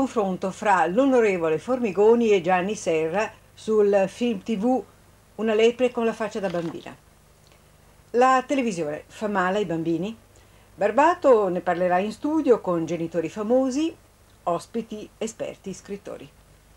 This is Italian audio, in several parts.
confronto fra l'onorevole Formigoni e Gianni Serra sul film TV Una lepre con la faccia da bambina. La televisione fa male ai bambini? Barbato ne parlerà in studio con genitori famosi, ospiti, esperti, scrittori.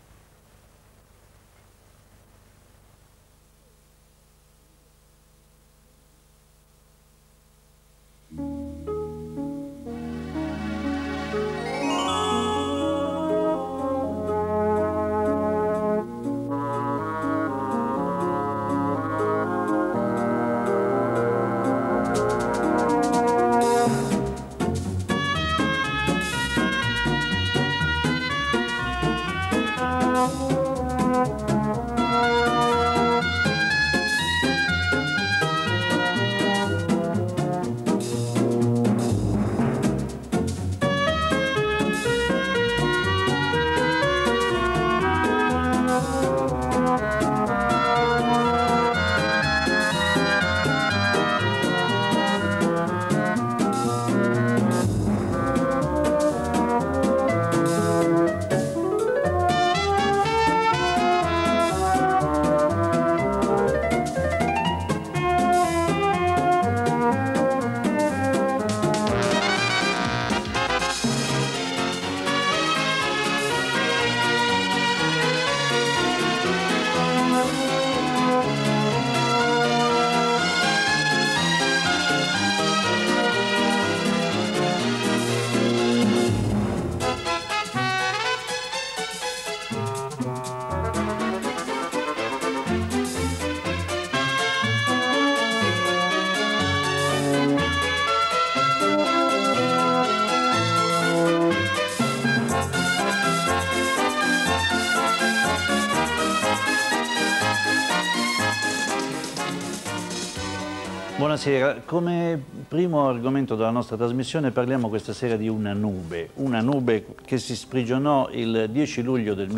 Buonasera, come primo argomento della nostra trasmissione parliamo questa sera di una nube che si sprigionò il 10 luglio del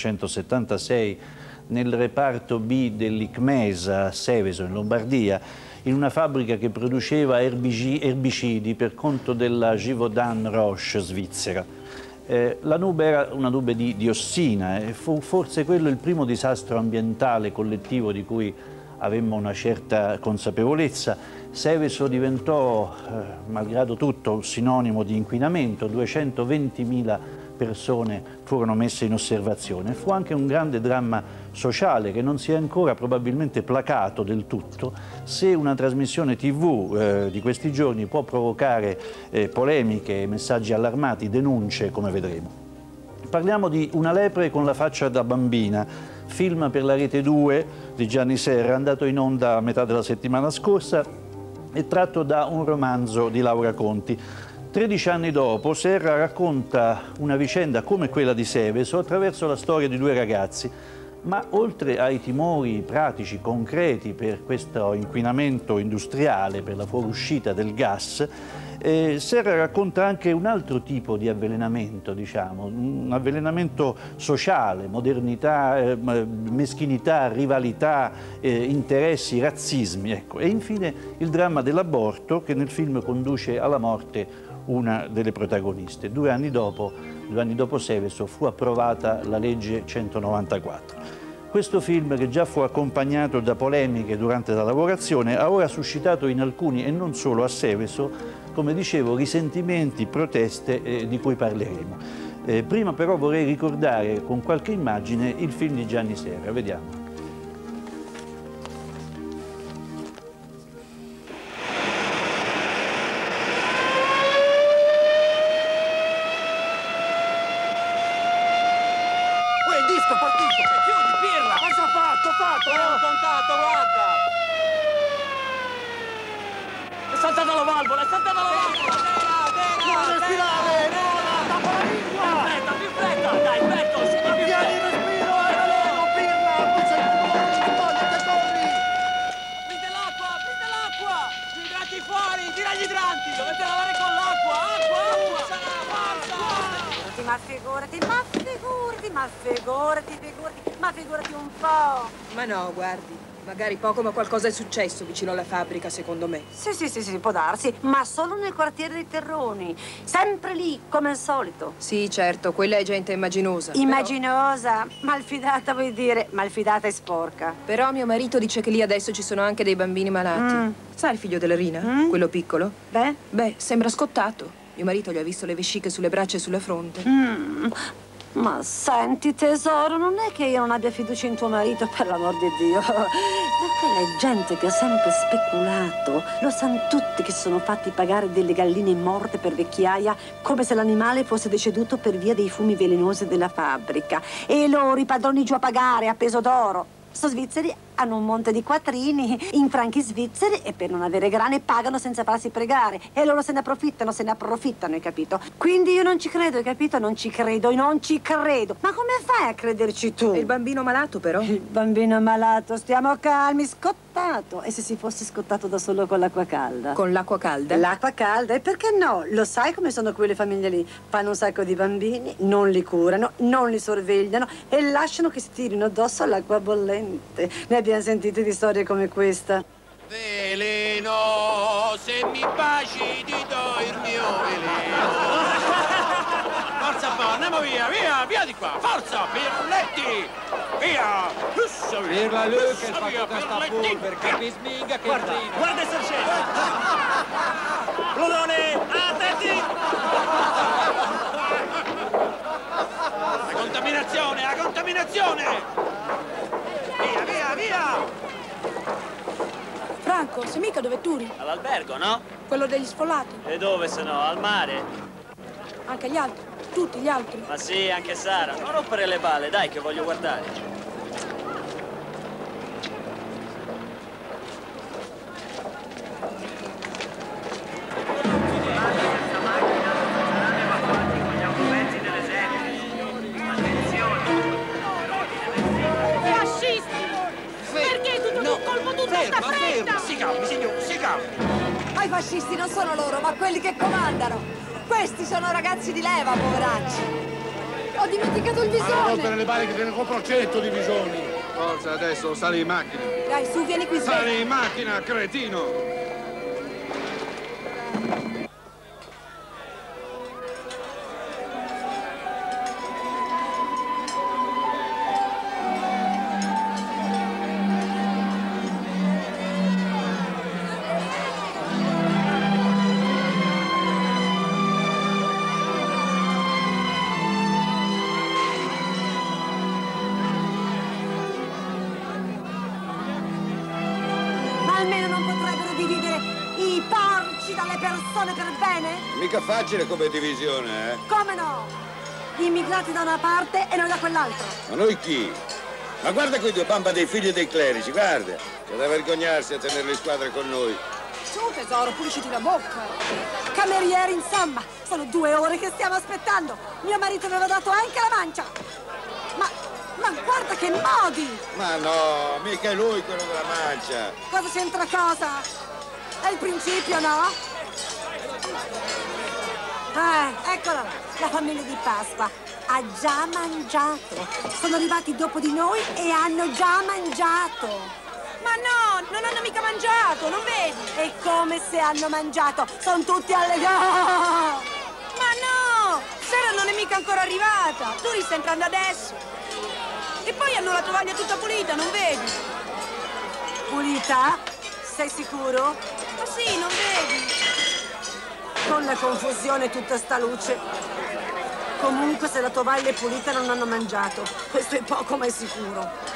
1976 nel reparto B dell'Icmesa a Seveso in Lombardia, in una fabbrica che produceva erbicidi per conto della Givaudan Roche svizzera. La nube era una nube di diossina e fu forse quello il primo disastro ambientale collettivo di cui avemmo una certa consapevolezza. Seveso diventò, malgrado tutto, sinonimo di inquinamento. 220.000 persone furono messe in osservazione. Fu anche un grande dramma sociale che non si è ancora probabilmente placato del tutto. Se una trasmissione TV di questi giorni può provocare polemiche, messaggi allarmati, denunce, come vedremo. Parliamo di Una lepre con la faccia da bambina, film per la Rete 2 di Gianni Serra, andato in onda a metà della settimana scorsa e tratto da un romanzo di Laura Conti. 13 anni dopo, Serra racconta una vicenda come quella di Seveso attraverso la storia di due ragazzi, ma oltre ai timori pratici, concreti per questo inquinamento industriale, per la fuoriuscita del gas, Serra racconta anche un altro tipo di avvelenamento, diciamo, un avvelenamento sociale, modernità, meschinità, rivalità, interessi, razzismi. Ecco. E infine il dramma dell'aborto che nel film conduce alla morte una delle protagoniste. 2 anni dopo Seveso, fu approvata la legge 194. Questo film, che già fu accompagnato da polemiche durante la lavorazione, ha ora suscitato in alcuni, e non solo a Seveso, come dicevo, risentimenti, proteste di cui parleremo. Prima però vorrei ricordare con qualche immagine il film di Gianni Serra. Vediamo. È saltata la valvola! Non respirare! Tappa la lingua! Più fretta! Dai, Alberto! Più fretta! Il respiro! Non pirla! Poi sei corri! Aprite l'acqua! Gli idranti fuori! Tira gli idranti! Dovete lavare con l'acqua! Forza! Ma figurati un po'! Ma no, guardi, Magari poco, ma qualcosa è successo vicino alla fabbrica, secondo me. Sì, può darsi, ma solo nel quartiere dei Terroni. Sempre lì, come al solito. Sì, certo, quella è gente immaginosa. Immaginosa? Malfidata vuoi dire? Malfidata e sporca. Però mio marito dice che lì adesso ci sono anche dei bambini malati. Sai il figlio della Rina? Quello piccolo? Beh? Beh, sembra scottato. Mio marito gli ha visto le vesciche sulle braccia e sulla fronte. Ma senti, tesoro, non è che io non abbia fiducia in tuo marito, per l'amor di Dio. Ma quella è gente che ha sempre speculato. Lo sanno tutti che si sono fatti pagare delle galline morte per vecchiaia, come se l'animale fosse deceduto per via dei fumi velenosi della fabbrica. E loro, i padroni giù a pagare a peso d'oro. Sono svizzeri, hanno un monte di quattrini in franchi svizzeri e per non avere grane pagano senza farsi pregare. E loro se ne approfittano, hai capito? Quindi io non ci credo, hai capito? Non ci credo. Ma come fai a crederci tu? E il bambino malato, però? Il bambino malato, stiamo calmi, scottato. E se si fosse scottato da solo con l'acqua calda? Con l'acqua calda? L'acqua calda, e perché no? Lo sai come sono quelle famiglie lì? Fanno un sacco di bambini, non li curano, non li sorvegliano e lasciano che si tirino addosso all'acqua bollente. Ne abbiamo sentite di storie come questa. Veleno, se mi baci ti do il mio veleno. Forza un po', andiamo via di qua, forza, Pirletti, via. Pirla lui che fa tutta sta polvere, capisci minga che Guarda il sargento. Plutone, attenti. La contaminazione. Via! Franco, sei mica dove turi? All'albergo, no? Quello degli sfollati. E dove se no? Al mare? Anche gli altri, tutti gli altri. Ma sì, anche Sara. Non rompere le balle, dai, che voglio guardare. I fascisti non sono loro, ma quelli che comandano. Questi sono ragazzi di leva, poveracci. Ho dimenticato il Ma non visone. rompere le balle che te ne compro 100 di visoni. Forza, adesso sali in macchina. Dai, su, vieni qui, sveglia. Sali in macchina, cretino. Almeno non potrebbero dividere i porci dalle persone per bene? Mica facile come divisione, eh? Come no? Gli immigrati da una parte e noi da quell'altra. Ma noi chi? Ma guarda quei due bamba dei figli dei clerici, guarda. C'è da vergognarsi a tenere le squadre con noi. Su, tesoro, pulisciti la bocca. Camerieri, insomma, sono 2 ore che stiamo aspettando. Mio marito aveva dato anche la mancia. Ma guarda che modi! Ma no, mica è lui quello della mancia. Cosa c'entra cosa? È il principio, no? Eccola, la famiglia di Pasqua. Ha già mangiato. Sono arrivati dopo di noi e hanno già mangiato. Ma no, non hanno mica mangiato, non vedi? E come se hanno mangiato? Sono tutti alle... Ma no! Sara non è mica ancora arrivata. Tu stai entrando adesso. E poi hanno la tovaglia tutta pulita, non vedi? Pulita? Sei sicuro? Ma sì, non vedi? Con la confusione e tutta sta luce. Comunque se la tovaglia è pulita non hanno mangiato. Questo è poco ma è sicuro.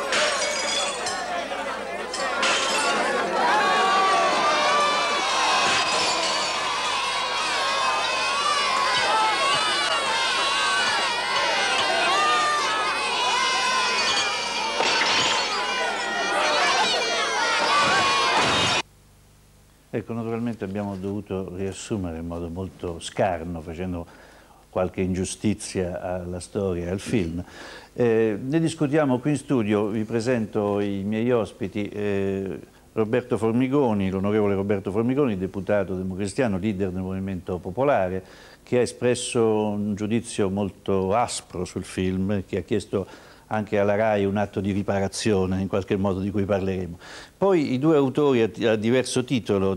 Ecco, naturalmente abbiamo dovuto riassumere in modo molto scarno, facendo qualche ingiustizia alla storia e al film. Ne discutiamo qui in studio, vi presento i miei ospiti, Roberto Formigoni, l'onorevole Roberto Formigoni, deputato democristiano, leader del Movimento Popolare, che ha espresso un giudizio molto aspro sul film, che ha chiesto anche alla RAI un atto di riparazione, in qualche modo, di cui parleremo. Poi i due autori a diverso titolo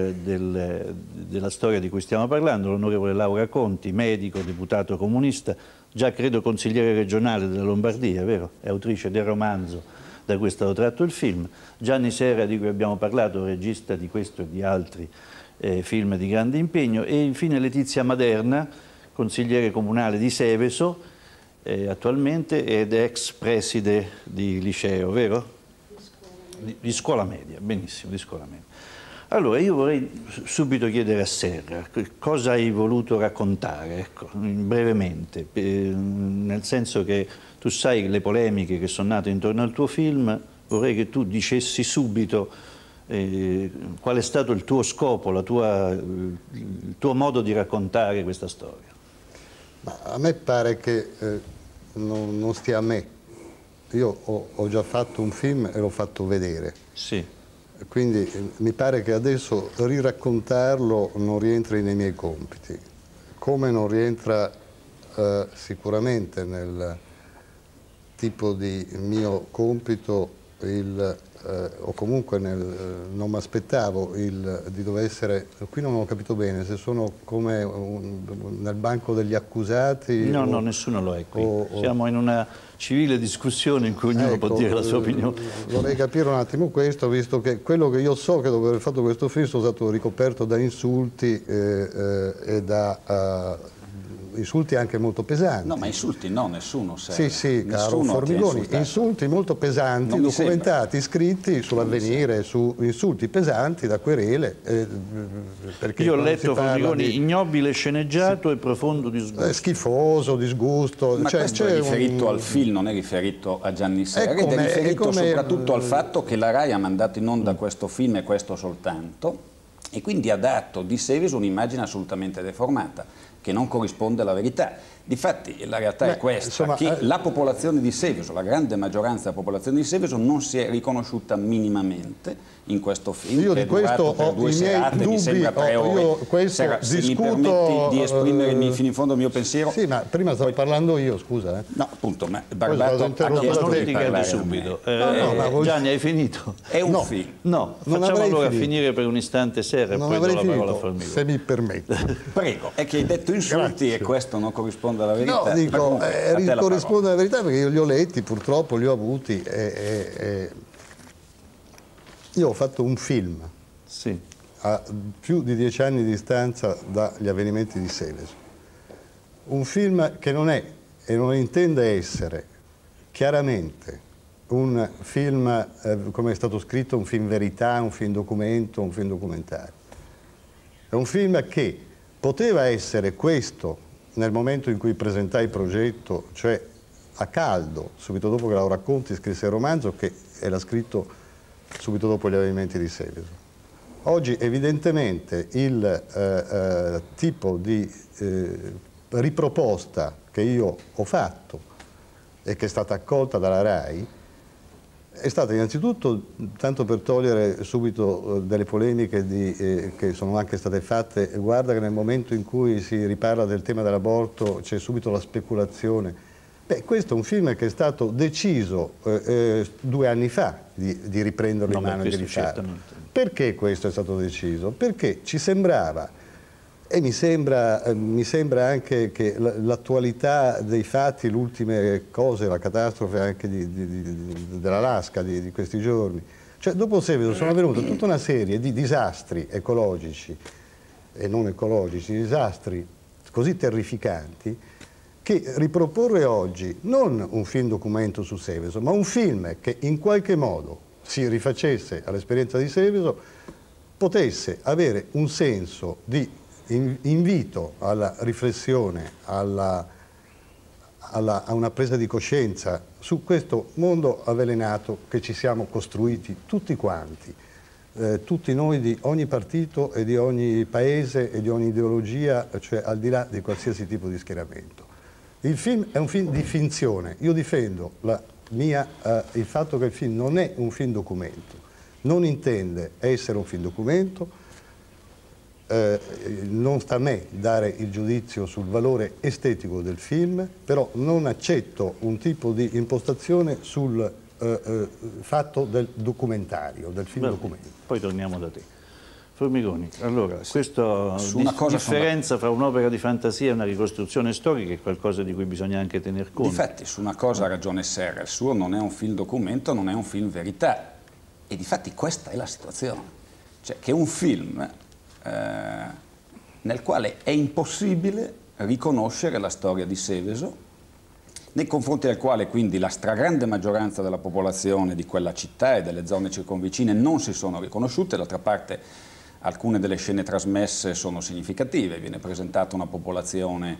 della storia di cui stiamo parlando, l'onorevole Laura Conti, medico, deputato comunista, già credo consigliere regionale della Lombardia, vero? È autrice del romanzo da cui è stato tratto il film. Gianni Serra, di cui abbiamo parlato, regista di questo e di altri film di grande impegno. E infine Letizia Maderna, consigliere comunale di Seveso, attualmente, ed ex preside di liceo, vero? Di scuola media, benissimo, di scuola media. Allora, io vorrei subito chiedere a Serra cosa hai voluto raccontare, ecco, brevemente, nel senso che tu sai le polemiche che sono nate intorno al tuo film, vorrei che tu dicessi subito qual è stato il tuo scopo, il tuo modo di raccontare questa storia. Ma a me pare che non stia a me. Io ho già fatto un film e l'ho fatto vedere. Sì. Quindi mi pare che adesso riraccontarlo non rientri nei miei compiti, come non rientra sicuramente nel tipo di mio compito o comunque non mi aspettavo di dover essere, qui non ho capito bene, se sono come nel banco degli accusati. No, no, nessuno lo è qui. Siamo in una civile discussione in cui ognuno può dire la sua opinione. Vorrei capire un attimo questo, visto che quello che io so che dopo aver fatto questo film sono stato ricoperto da insulti e da insulti anche molto pesanti. No, ma insulti no, nessuno sa. Sì, caro Formigoni, insulti molto pesanti, documentati, scritti sull'Avvenire, su insulti pesanti da querele. Io ho letto, Formigoni, ignobile sceneggiato e profondo disgusto. Schifoso, disgusto. Ma questo è riferito al film, non è riferito a Gianni Serra, ed è riferito soprattutto al fatto che la RAI ha mandato in onda questo film e questo soltanto, e quindi ha dato di Seveso un'immagine assolutamente deformata, che non corrisponde alla verità. Difatti la realtà è questa, insomma, che la popolazione di Seveso, la grande maggioranza della popolazione di Seveso non si è riconosciuta minimamente in questo film. Io che di questo ho i miei dubbi, mi sembra 3 ore. Se mi permetti di esprimere fino in fondo il mio pensiero. Sì, ma prima stavo parlando io, scusa. No, appunto, ma Barbato ha chiesto di parlare subito. Gianni, hai finito? È un film. No, facciamo allora finire per un istante Serra e poi do la parola a Formigoni. Se mi permetti. Prego, è che hai detto insulti e questo non corrisponde alla verità. No, dico, corrisponde alla verità perché io li ho letti, purtroppo li ho avuti. Io ho fatto un film a più di 10 anni di distanza dagli avvenimenti di Seveso. Un film che non è e non intende essere chiaramente un film, come è stato scritto, un film verità, un film documento, un film documentario. È un film che poteva essere questo nel momento in cui presentai il progetto, cioè a caldo, subito dopo che Laura Conti scrisse il romanzo, che era scritto subito dopo gli avvenimenti di Seveso. Oggi evidentemente il tipo di riproposta che io ho fatto e che è stata accolta dalla RAI è stata innanzitutto, tanto per togliere subito delle polemiche che sono anche state fatte, guarda che nel momento in cui si riparla del tema dell'aborto c'è subito la speculazione. Beh, questo è un film che è stato deciso 2 anni fa di riprenderlo in mano e di rifarlo. Perché questo è stato deciso? Perché ci sembrava, e mi sembra anche che l'attualità dei fatti, le ultime cose, la catastrofe anche dell'Alaska di questi giorni, cioè dopo Seveso sono avvenute tutta una serie di disastri ecologici e non ecologici, disastri così terrificanti, che riproporre oggi non un film documento su Seveso, ma un film che in qualche modo si rifacesse all'esperienza di Seveso, potesse avere un senso di invito alla riflessione, a una presa di coscienza su questo mondo avvelenato che ci siamo costruiti tutti quanti, tutti noi di ogni partito e di ogni paese e di ogni ideologia, cioè al di là di qualsiasi tipo di schieramento. Il film è un film di finzione. Io difendo il fatto che il film non è un film documento, non intende essere un film documento, non sta a me dare il giudizio sul valore estetico del film, però non accetto un tipo di impostazione sul fatto del documentario, del film documentario. Poi torniamo da te. Formigoni, allora, questa differenza fra un'opera di fantasia e una ricostruzione storica è qualcosa di cui bisogna anche tener conto. Difatti, su una cosa ha ragione Serra, il suo non è un film documento, non è un film verità. E difatti questa è la situazione. Cioè che un film nel quale è impossibile riconoscere la storia di Seveso, nei confronti del quale quindi la stragrande maggioranza della popolazione di quella città e delle zone circonvicine non si sono riconosciute. D'altra parte alcune delle scene trasmesse sono significative, viene presentata una popolazione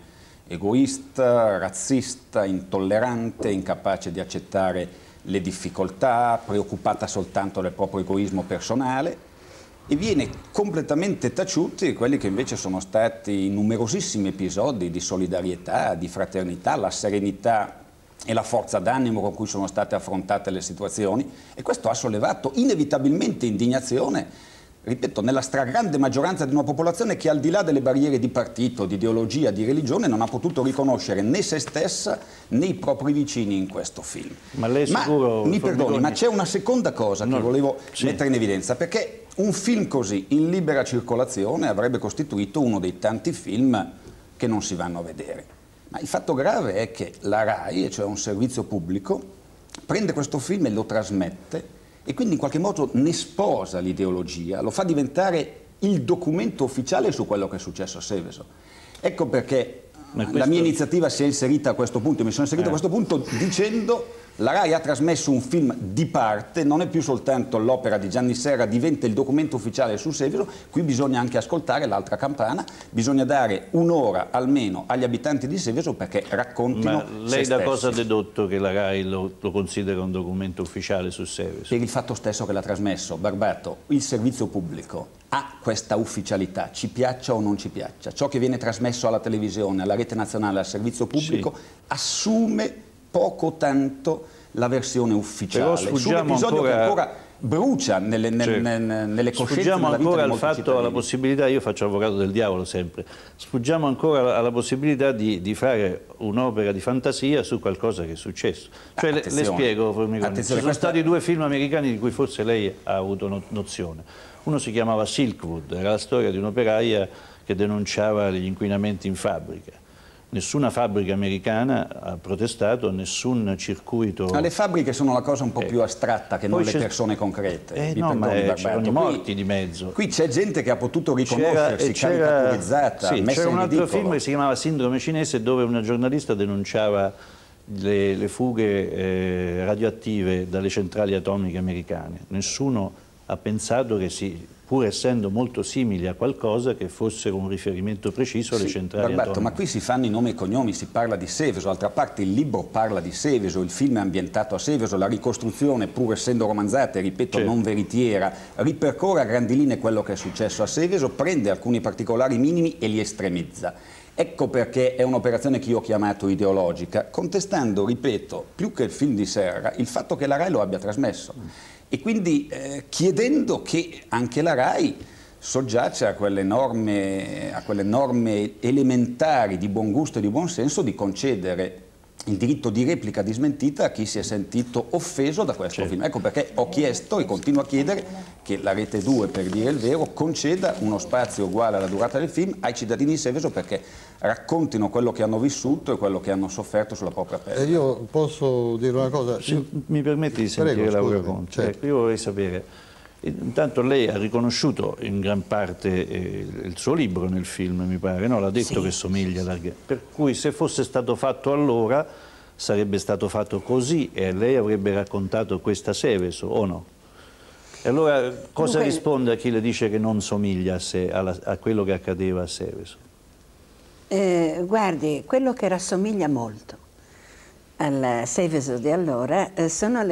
egoista, razzista, intollerante, incapace di accettare le difficoltà, preoccupata soltanto del proprio egoismo personale, e viene completamente taciuti quelli che invece sono stati numerosissimi episodi di solidarietà, di fraternità, la serenità e la forza d'animo con cui sono state affrontate le situazioni, e questo ha sollevato inevitabilmente indignazione, ripeto, nella stragrande maggioranza di una popolazione che al di là delle barriere di partito, di ideologia, di religione non ha potuto riconoscere né se stessa né i propri vicini in questo film. Ma lei sicuro... mi perdoni, ma c'è una seconda cosa che volevo mettere in evidenza, perché un film così in libera circolazione avrebbe costituito uno dei tanti film che non si vanno a vedere. Ma il fatto grave è che la RAI, cioè un servizio pubblico, prende questo film e lo trasmette e quindi in qualche modo ne sposa l'ideologia, lo fa diventare il documento ufficiale su quello che è successo a Seveso. Ecco perché la mia iniziativa si è inserita a questo punto, mi sono inserito a questo punto dicendo: la RAI ha trasmesso un film di parte, non è più soltanto l'opera di Gianni Serra, diventa il documento ufficiale su Seveso. Qui bisogna anche ascoltare l'altra campana, bisogna dare un'ora almeno agli abitanti di Seveso perché raccontino se stessi. Lei da cosa ha dedotto che la RAI lo considera un documento ufficiale su Seveso? Per il fatto stesso che l'ha trasmesso. Barbato, il servizio pubblico ha questa ufficialità, ci piaccia o non ci piaccia. Ciò che viene trasmesso alla televisione, alla rete nazionale, al servizio pubblico, assume poco tanto la versione ufficiale. Però sfuggiamo ancora brucia nelle coscienze. Sfuggiamo ancora al fatto, alla possibilità, io faccio avvocato del diavolo sempre, sfuggiamo ancora alla possibilità di fare un'opera di fantasia su qualcosa che è successo. Cioè, le spiego, Formigoni, ci sono stati due film americani di cui forse lei ha avuto nozione. Uno si chiamava Silkwood, era la storia di un'operaia che denunciava gli inquinamenti in fabbrica. Nessuna fabbrica americana ha protestato, nessun circuito... Ma le fabbriche sono la cosa un po' più astratta che non le persone concrete. No, ma c'erano i morti di mezzo. Qui c'è gente che ha potuto riconoscersi caricaturizzata, sì, messa c'era in un altro ridicolo. film che si chiamava Sindrome cinese, dove una giornalista denunciava le fughe radioattive dalle centrali atomiche americane. Nessuno ha pensato che pur essendo molto simili a qualcosa, che fossero un riferimento preciso alle centrali atomiche. Ma qui si fanno i nomi e cognomi, si parla di Seveso, d'altra parte il libro parla di Seveso, il film è ambientato a Seveso, la ricostruzione, pur essendo romanzata, ripeto, non veritiera, ripercorre a grandi linee quello che è successo a Seveso, prende alcuni particolari minimi e li estremizza. Ecco perché è un'operazione che io ho chiamato ideologica, contestando, ripeto, più che il film di Serra, il fatto che la RAI lo abbia trasmesso. E quindi chiedendo che anche la RAI soggiace a quelle norme elementari di buon gusto e di buon senso di concedere il diritto di replica di smentita a chi si è sentito offeso da questo film. Ecco perché ho chiesto e continuo a chiedere che la Rete 2, per dire il vero, conceda uno spazio uguale alla durata del film ai cittadini di Seveso perché raccontino quello che hanno vissuto e quello che hanno sofferto sulla propria pelle. Io posso dire una cosa? Mi permetti di sentire Laura Conti? Ecco, io vorrei sapere, intanto lei ha riconosciuto in gran parte il suo libro nel film, mi pare, no? L'ha detto che somiglia, per cui se fosse stato fatto allora sarebbe stato fatto così e lei avrebbe raccontato questa Seveso, o no? E allora cosa risponde a chi le dice che non somiglia a quello che accadeva a Seveso? Guardi, quello che rassomiglia molto al Seveso di allora sono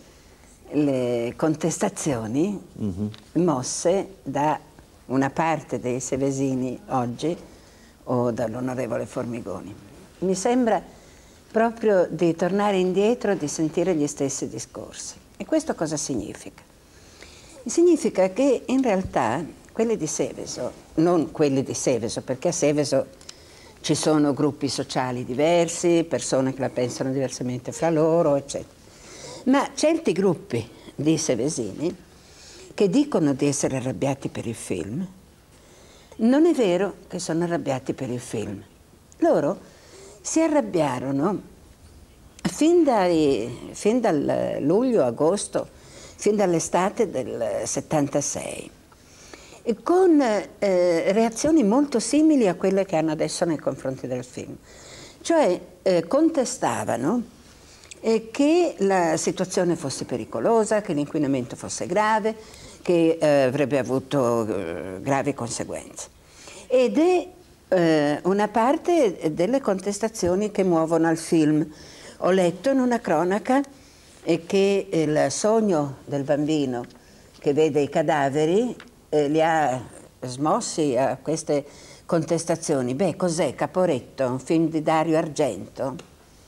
le contestazioni mosse da una parte dei sevesini oggi o dall'onorevole Formigoni. Mi sembra proprio di tornare indietro, di sentire gli stessi discorsi. E questo cosa significa? Significa che in realtà quelli di Seveso, non quelli di Seveso, perché a Seveso ci sono gruppi sociali diversi, persone che la pensano diversamente fra loro, eccetera. Ma certi gruppi di sevesini che dicono di essere arrabbiati per il film, non è vero che sono arrabbiati per il film. Loro si arrabbiarono fin dal luglio-agosto, fin dall'estate del 76, con reazioni molto simili a quelle che hanno adesso nei confronti del film. Cioè contestavano che la situazione fosse pericolosa, che l'inquinamento fosse grave, che avrebbe avuto gravi conseguenze. Ed è una parte delle contestazioni che muovono al film. Ho letto in una cronaca che il sogno del bambino che vede i cadaveri li ha smossi a queste contestazioni. Beh, cos'è Caporetto? Un film di Dario Argento?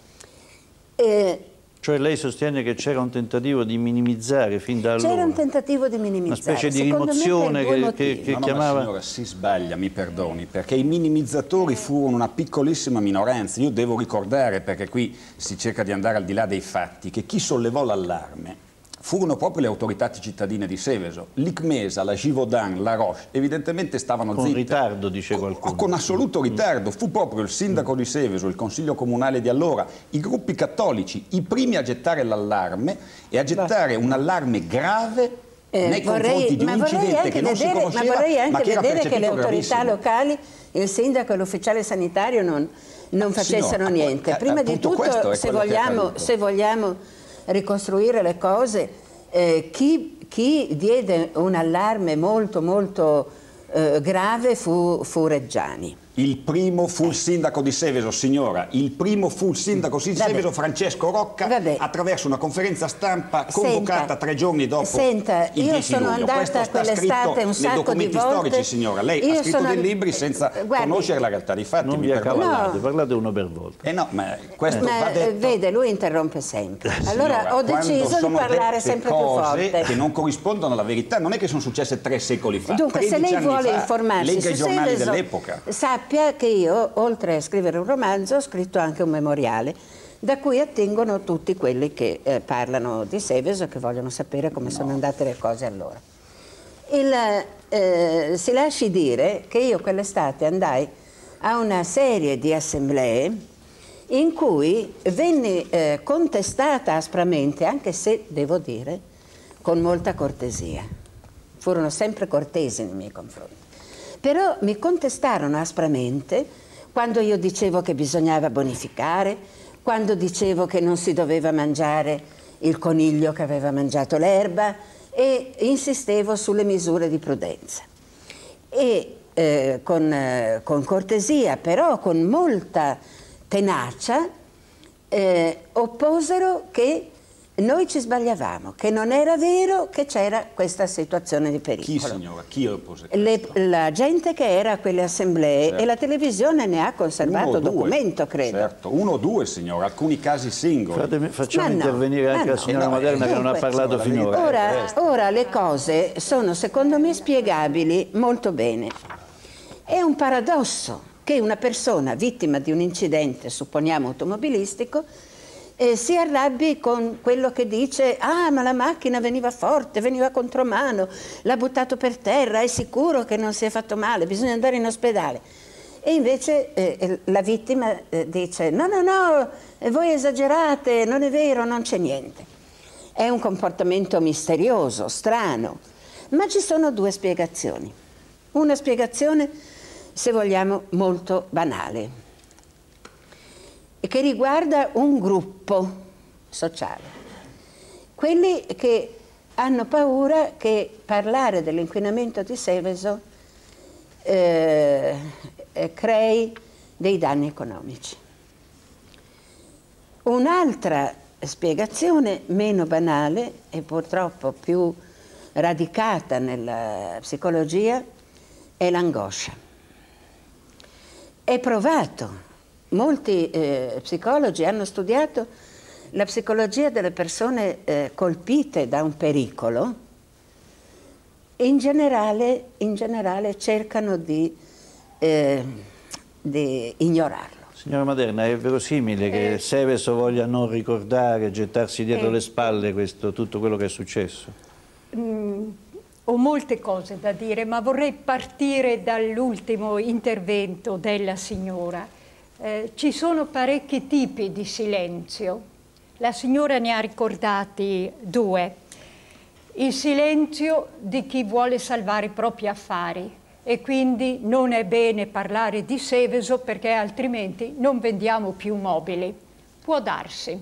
Cioè lei sostiene che c'era un tentativo di minimizzare fin da allora? C'era un tentativo di minimizzare. Una specie di rimozione che chiamava... Ma signora, si sbaglia, mi perdoni, perché i minimizzatori furono una piccolissima minoranza. Io devo ricordare, perché qui si cerca di andare al di là dei fatti, che chi sollevò l'allarme furono proprio le autorità cittadine di Seveso. L'ICMESA, la Givaudan, la Roche, evidentemente stavano zitte. Con ritardo, dice qualcuno. Con assoluto ritardo. Fu proprio il sindaco di Seveso, il consiglio comunale di allora, i gruppi cattolici, i primi a gettare l'allarme e a gettare un allarme grave nei confronti di un incidente che non si conosceva, ma vorrei anche che era vedere che le autorità gravissimo. locali, il sindaco e l'ufficiale sanitario non facessero niente. Prima di tutto, se vogliamo ricostruire le cose, chi diede un allarme molto grave fu Reggiani. Il primo fu il sindaco di Seveso, signora, il primo fu il sindaco di Seveso, Francesco Rocca, attraverso una conferenza stampa convocata 3 giorni dopo il 10 io sono luglio. andata quell'estate un sacco di volte. Storici, signora. Lei ha scritto dei libri senza conoscere la realtà dei fatti. Non vi accavallate, parlate uno per volta. No, ma questo va detto. Vede, lui interrompe sempre. Allora signora, ho deciso di parlare sempre più forte. Che non corrispondono alla verità, non è che sono successe 3 secoli fa. Dunque, se lei vuole informarsi legga su i giornali Seveso, dell'epoca. sappia che io, oltre a scrivere un romanzo, ho scritto anche un memoriale da cui attingono tutti quelli che parlano di Seveso e che vogliono sapere come sono andate le cose allora. Si lasci dire che io quell'estate andai a una serie di assemblee in cui venni contestata aspramente, anche se, devo dire, con molta cortesia. Furono sempre cortesi nei miei confronti. Però mi contestarono aspramente quando io dicevo che bisognava bonificare, quando dicevo che non si doveva mangiare il coniglio che aveva mangiato l'erba e insistevo sulle misure di prudenza. E con cortesia, però con molta tenacia, opposero che noi ci sbagliavamo, che non era vero che c'era questa situazione di pericolo. Chi, signora? Chi oppose? La gente che era a quelle assemblee, certo. E la televisione ne ha conservato documento, credo. Certo, 1 o 2, signora, alcuni casi singoli. Facciamo intervenire anche la signora Maderna che non ha parlato finora. Ora le cose sono, secondo me, spiegabili molto bene. È un paradosso che una persona vittima di un incidente, supponiamo automobilistico, si arrabbi con quello che dice: ah, ma la macchina veniva forte, veniva contromano, l'ha buttato per terra, è sicuro che non si è fatto male, bisogna andare in ospedale. E invece la vittima dice: no, voi esagerate, non è vero, non c'è niente. È un comportamento misterioso, strano, ma ci sono 2 spiegazioni. Una spiegazione, se vogliamo, molto banale, che riguarda un gruppo sociale, quelli che hanno paura che parlare dell'inquinamento di Seveso crei dei danni economici. Un'altra spiegazione, meno banale e purtroppo più radicata nella psicologia, è l'angoscia. È provato. Molti psicologi hanno studiato la psicologia delle persone colpite da un pericolo In generale cercano di ignorarlo. Signora Maderna, è verosimile che Seveso voglia non ricordare, gettarsi dietro le spalle tutto quello che è successo? Ho molte cose da dire, ma vorrei partire dall'ultimo intervento della signora. Ci sono parecchi tipi di silenzio. La signora ne ha ricordati 2. Il silenzio di chi vuole salvare i propri affari e quindi non è bene parlare di Seveso perché altrimenti non vendiamo più mobili. Può darsi.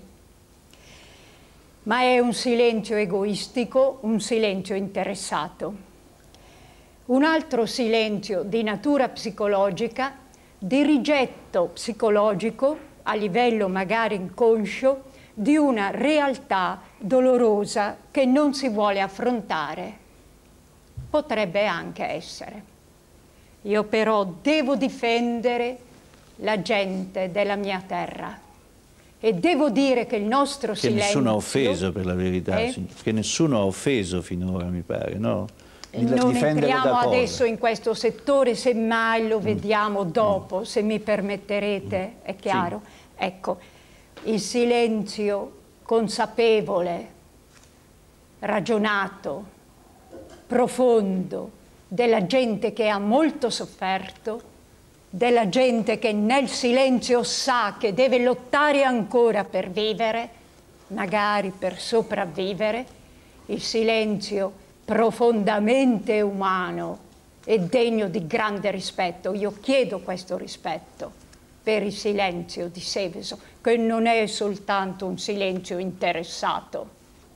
Ma è un silenzio egoistico, un silenzio interessato. Un altro silenzio di natura psicologica, di rigetto psicologico, a livello magari inconscio, di una realtà dolorosa che non si vuole affrontare. Potrebbe anche essere. Io però devo difendere la gente della mia terra e devo dire che il nostro silenzio... Che nessuno ha offeso, per la verità, che nessuno ha offeso finora, mi pare, no? Non entriamo adesso in questo settore, semmai lo vediamo dopo, se mi permetterete, è chiaro? Sì. Ecco, il silenzio consapevole, ragionato, profondo, della gente che ha molto sofferto, della gente che nel silenzio sa che deve lottare ancora per vivere, magari per sopravvivere, il silenzio profondamente umano e degno di grande rispetto. Io chiedo questo rispetto per il silenzio di Seveso, che non è soltanto un silenzio interessato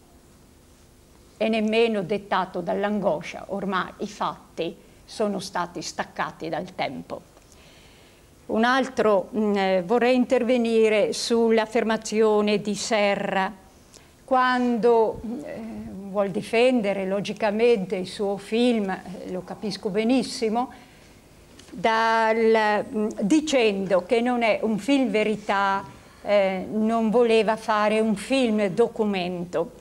e nemmeno dettato dall'angoscia. Ormai i fatti sono stati staccati dal tempo. Un altro, vorrei intervenire sull'affermazione di Serra, quando vuol difendere logicamente il suo film, lo capisco benissimo, dicendo che non è un film verità, non voleva fare un film documento.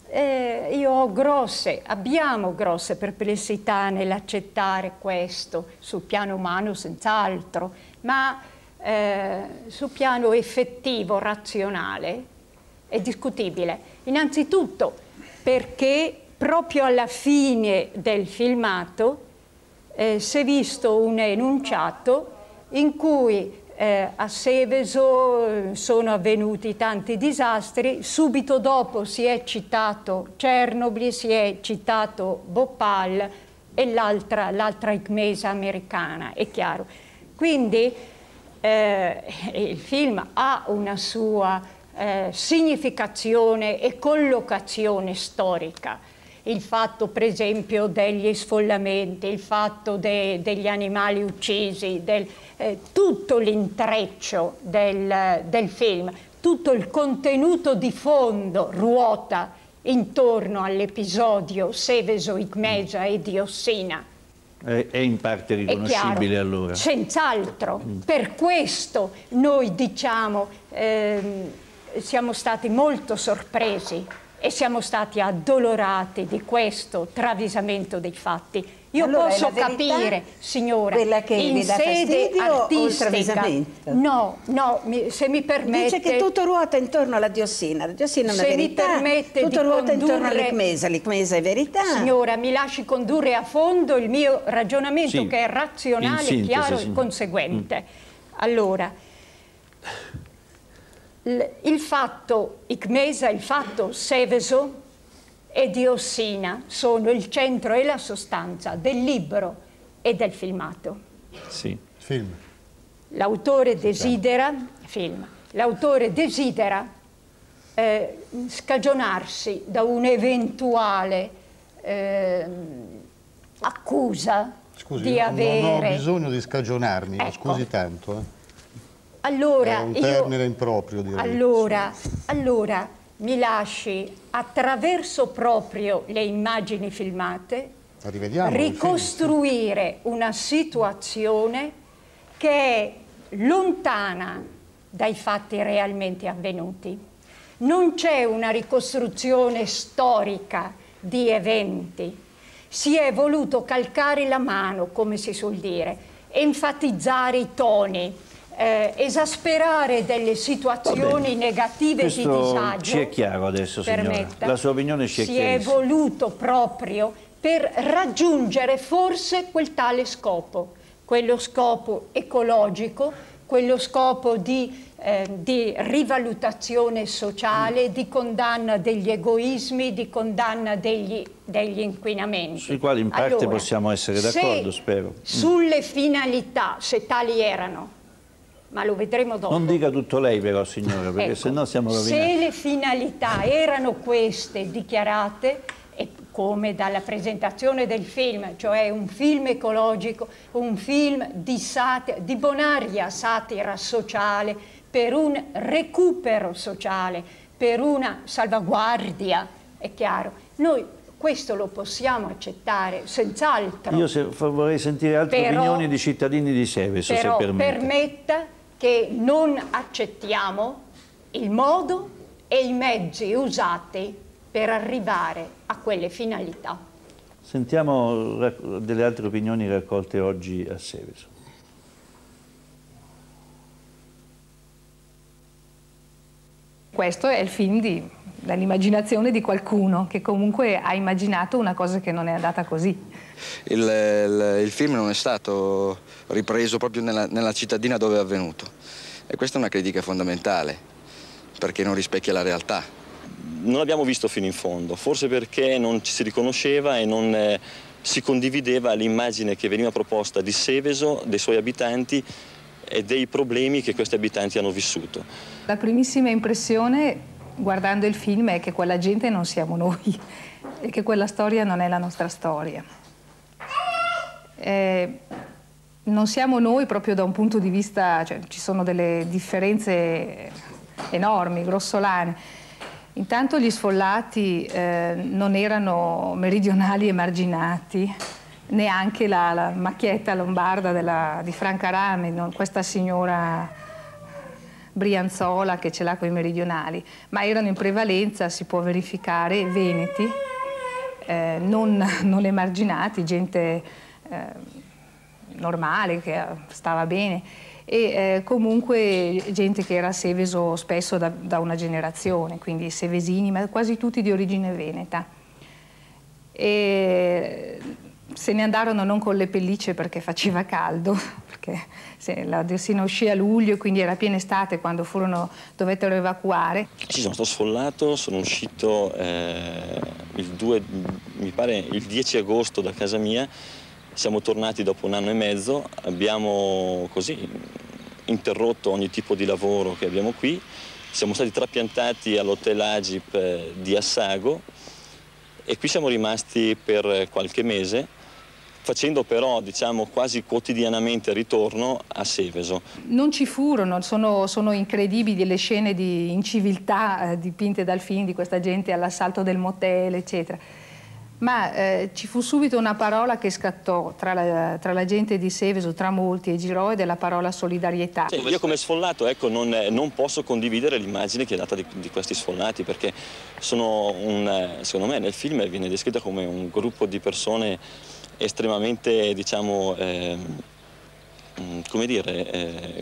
Abbiamo grosse perplessità nell'accettare questo, sul piano umano senz'altro, ma sul piano effettivo, razionale, è discutibile. Innanzitutto perché proprio alla fine del filmato si è visto un enunciato in cui a Seveso sono avvenuti tanti disastri, subito dopo si è citato Chernobyl, si è citato Bhopal e l'altra ICMESA americana, è chiaro. Quindi il film ha una sua significazione e collocazione storica. Il fatto, per esempio, degli sfollamenti, il fatto degli animali uccisi, tutto l'intreccio del film, tutto il contenuto di fondo ruota intorno all'episodio Seveso, ICMESA e Diossina. È in parte riconoscibile allora? Senz'altro. Per questo noi diciamo, siamo stati molto sorpresi e siamo stati addolorati di questo travisamento dei fatti. Io allora, posso capire, signora, quella che in sede artistica, no, se mi permette... Dice che tutto ruota intorno alla Diossina, la Diossina è una verità, tutto ruota intorno all'ICMESA, l'ICMESA è verità. Signora, mi lasci condurre a fondo il mio ragionamento, che è razionale, sintesi, chiaro e conseguente. Allora, il fatto ICMESA, il fatto Seveso e Diossina sono il centro e la sostanza del libro e del filmato. Sì. Film. L'autore desidera, scagionarsi da un'eventuale accusa di avere... Non ho bisogno di scagionarmi, ecco. Scusi tanto. Allora, è un termine improprio, direi. Allora, mi lasci, attraverso proprio le immagini filmate, ricostruire una situazione che è lontana dai fatti realmente avvenuti. Non c'è una ricostruzione storica di eventi, Si è voluto calcare la mano, come si suol dire, enfatizzare i toni, esasperare delle situazioni negative di disagio. Ci è chiaro adesso, signora. La sua opinione ci è chiarissima. Si è voluto proprio per raggiungere forse quel tale scopo, quello scopo ecologico, quello scopo di rivalutazione sociale, di condanna degli egoismi, di condanna degli inquinamenti. Sui quali in parte possiamo essere d'accordo, spero. Sulle finalità, se tali erano, ma lo vedremo dopo. Non dica tutto lei però, signora, perché sennò siamo rovinati. Se le finalità erano queste dichiarate, e come dalla presentazione del film, cioè un film ecologico, un film di bonaria satira sociale, per un recupero sociale, per una salvaguardia, è chiaro. Noi questo lo possiamo accettare, senz'altro. Io vorrei sentire altre opinioni di cittadini di Seveso, se permette. Permetta che non accettiamo il modo e i mezzi usati per arrivare a quelle finalità. Sentiamo delle altre opinioni raccolte oggi a Seveso. Questo è il film dell'immaginazione di qualcuno che comunque ha immaginato una cosa che non è andata così. Il film non è stato ripreso proprio nella cittadina dove è avvenuto e questa è una critica fondamentale perché non rispecchia la realtà. Non l'abbiamo visto fino in fondo, forse perché non ci si riconosceva e non si condivideva l'immagine che veniva proposta di Seveso, dei suoi abitanti e dei problemi che questi abitanti hanno vissuto. La primissima impressione, guardando il film, è che quella gente non siamo noi e che quella storia non è la nostra storia. Non siamo noi proprio da un punto di vista, cioè, ci sono delle differenze enormi, grossolane. Intanto gli sfollati non erano meridionali emarginati, neanche la macchietta lombarda di Franca Rame, questa signora brianzola che ce l'ha con i meridionali, ma erano in prevalenza, si può verificare, veneti, non emarginati, gente normale, che stava bene, e comunque gente che era a Seveso spesso da una generazione, quindi sevesini, ma quasi tutti di origine veneta. E se ne andarono non con le pellicce perché faceva caldo, perché la diossina uscì a luglio, quindi era piena estate quando dovettero evacuare. Sì, sono stato sfollato, sono uscito mi pare il 10 agosto da casa mia, siamo tornati dopo 1 anno e mezzo, abbiamo così interrotto ogni tipo di lavoro che abbiamo qui, siamo stati trapiantati all'hotel Agip di Assago e qui siamo rimasti per qualche mese, facendo però, diciamo, quasi quotidianamente ritorno a Seveso. Non ci furono, sono incredibili le scene di inciviltà dipinte dal film, di questa gente all'assalto del motel, eccetera. Ma ci fu subito una parola che scattò tra la gente di Seveso, tra molti, e girò, ed è la parola solidarietà. Sì, io come sfollato, ecco, non posso condividere l'immagine che è data di questi sfollati, perché sono secondo me nel film viene descritta come un gruppo di persone estremamente, diciamo, come dire,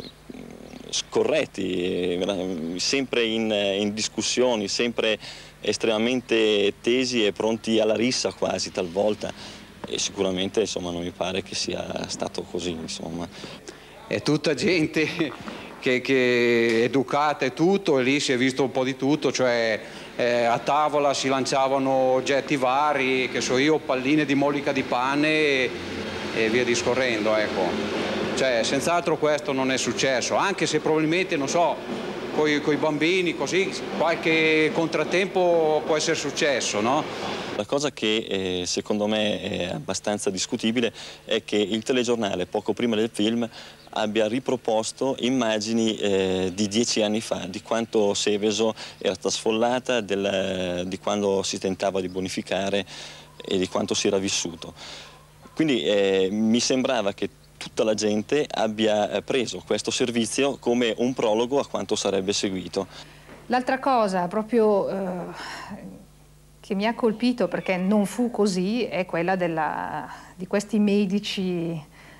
scorretti, sempre in discussioni, sempre estremamente tesi e pronti alla rissa quasi talvolta, e sicuramente, insomma, non mi pare che sia stato così, insomma. È tutta gente che è educata e tutto, e lì si è visto un po' di tutto, cioè a tavola si lanciavano oggetti vari, che so io, palline di mollica di pane e via discorrendo, ecco. Cioè, senz'altro questo non è successo, anche se probabilmente, non so, coi bambini, così, qualche contrattempo può essere successo, no? La cosa che secondo me è abbastanza discutibile è che il telegiornale, poco prima del film, abbia riproposto immagini di 10 anni fa, di quanto Seveso era stata sfollata, di quando si tentava di bonificare e di quanto si era vissuto. Quindi mi sembrava che tutta la gente abbia preso questo servizio come un prologo a quanto sarebbe seguito. L'altra cosa proprio che mi ha colpito, perché non fu così, è quella di questi medici,